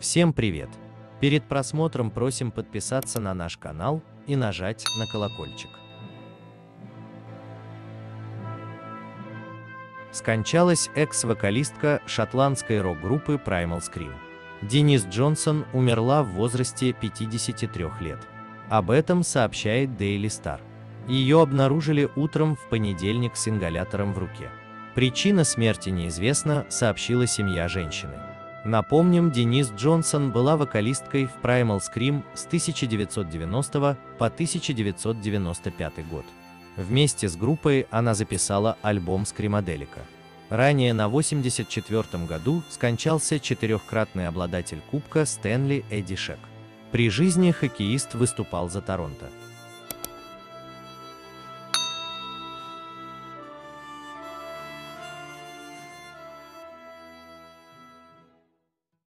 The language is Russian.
Всем привет! Перед просмотром просим подписаться на наш канал и нажать на колокольчик. Скончалась экс-вокалистка шотландской рок-группы Primal Scream. Денис Джонсон умерла в возрасте 53 лет. Об этом сообщает Daily Star. Ее обнаружили утром в понедельник с ингалятором в руке. Причина смерти неизвестна, сообщила семья женщины. Напомним, Денис Джонсон была вокалисткой в Primal Scream с 1990 по 1995 год. Вместе с группой она записала альбом Screamadelica. Ранее на 1984 году скончался четырехкратный обладатель кубка Стэнли Эдди Шек. При жизни хоккеист выступал за Торонто.